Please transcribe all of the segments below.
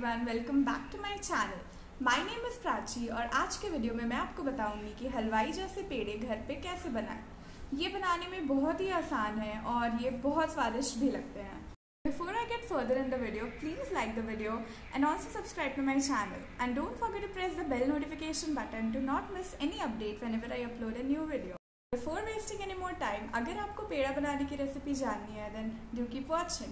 Everyone, welcome back to my channel. My name is Prachi और आज के वीडियो में मैं आपको बताऊंगी कि हलवाई जैसे पेड़े घर पे कैसे बनाएं। ये बनाने में बहुत ही आसान है और ये बहुत स्वादिष्ट भी लगते हैं। Before I get further in the video, please like the video and also subscribe to my channel. And don't forget to press the bell notification button to not miss any update whenever I upload a new video. Before wasting any more time, अगर आपको पेड़ा बनाने की recipe जाननी है then do keep watching.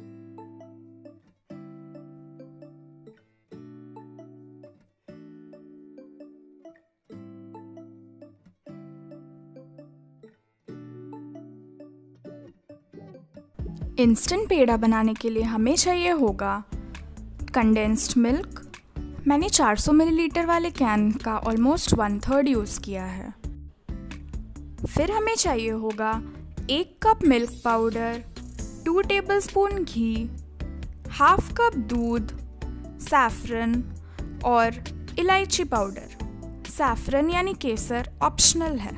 Instant peda बनाने के लिए हमें चाहिए होगा कंडेंस्ड मिल्क। मैंने 400 मिलीलीटर वाले कैन का ऑलमोस्ट 1/3 यूज़ किया है। फिर हमें चाहिए होगा 1 कप मिल्क पाउडर, 2 टेबलस्पून घी, हाफ कप दूध, सैफरन और इलायची पाउडर। सैफरन यानी केसर ऑप्शनल है।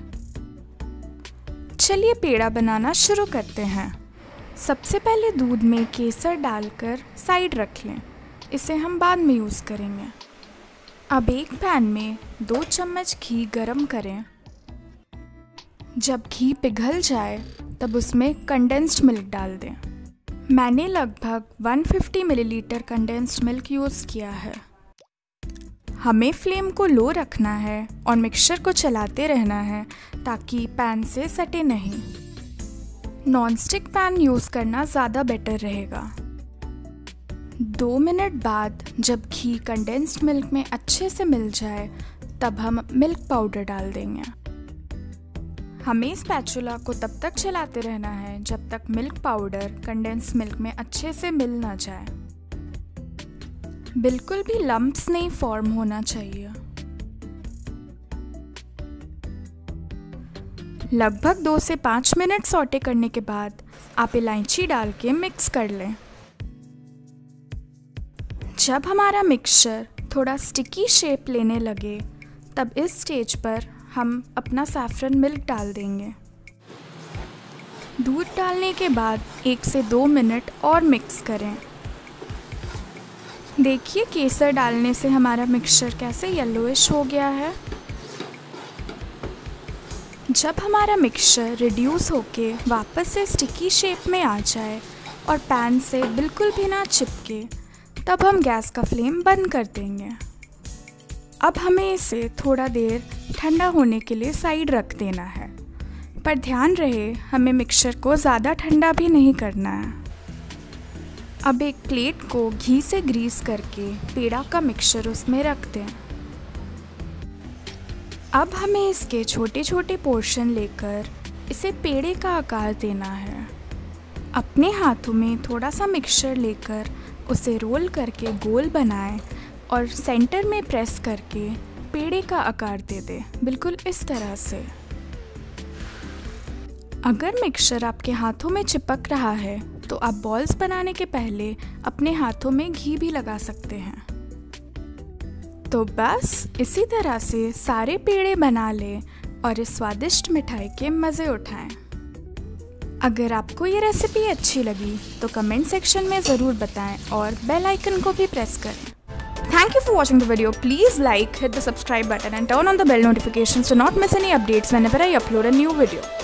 चलिए पेड़ा बनाना शुरू करते हैं। सबसे पहले दूध में केसर डालकर साइड रख लें, इसे हम बाद में यूज़ करेंगे। अब एक पैन में 2 चम्मच घी गरम करें। जब घी पिघल जाए तब उसमें कंडेंस्ड मिल्क डाल दें। मैंने लगभग 150 मिलीलीटर कंडेंस्ड मिल्क यूज़ किया है। हमें फ्लेम को लो रखना है और मिक्सचर को चलाते रहना है ताकि पैन से सटे नहीं। नॉनस्टिक पैन यूज़ करना ज़्यादा बेटर रहेगा। 2 मिनट बाद जब घी कंडेंस्ड मिल्क में अच्छे से मिल जाए तब हम मिल्क पाउडर डाल देंगे। हमें स्पैचुला को तब तक चलाते रहना है जब तक मिल्क पाउडर कंडेंस्ड मिल्क में अच्छे से मिल ना जाए। बिल्कुल भी लम्प्स नहीं फॉर्म होना चाहिए। लगभग 2 से 5 मिनट सौटे करने के बाद आप इलायची डाल के मिक्स कर लें। जब हमारा मिक्सचर थोड़ा स्टिकी शेप लेने लगे तब इस स्टेज पर हम अपना सैफरन मिल्क डाल देंगे। दूध डालने के बाद 1 से 2 मिनट और मिक्स करें। देखिए केसर डालने से हमारा मिक्सचर कैसे येलोइश हो गया है। जब हमारा मिक्सचर रिड्यूस होके वापस से स्टिकी शेप में आ जाए और पैन से बिल्कुल भी ना चिपके तब हम गैस का फ्लेम बंद कर देंगे। अब हमें इसे थोड़ा देर ठंडा होने के लिए साइड रख देना है, पर ध्यान रहे हमें मिक्सचर को ज़्यादा ठंडा भी नहीं करना है। अब एक प्लेट को घी से ग्रीस करके पेड़ा का मिक्सचर उसमें रख दें। अब हमें इसके छोटे छोटे पोर्शन लेकर इसे पेड़े का आकार देना है। अपने हाथों में थोड़ा सा मिक्सचर लेकर उसे रोल करके गोल बनाएं और सेंटर में प्रेस करके पेड़े का आकार दे दें, बिल्कुल इस तरह से। अगर मिक्सचर आपके हाथों में चिपक रहा है तो आप बॉल्स बनाने के पहले अपने हाथों में घी भी लगा सकते हैं। तो बस इसी तरह से सारे पेड़े बना लें और इस स्वादिष्ट मिठाई के मज़े उठाएं। अगर आपको ये रेसिपी अच्छी लगी तो कमेंट सेक्शन में ज़रूर बताएं और बेल आइकन को भी प्रेस करें। Thank you for watching the video. Please like, hit the subscribe button and turn on the bell notifications to not miss any updates whenever I upload a new video.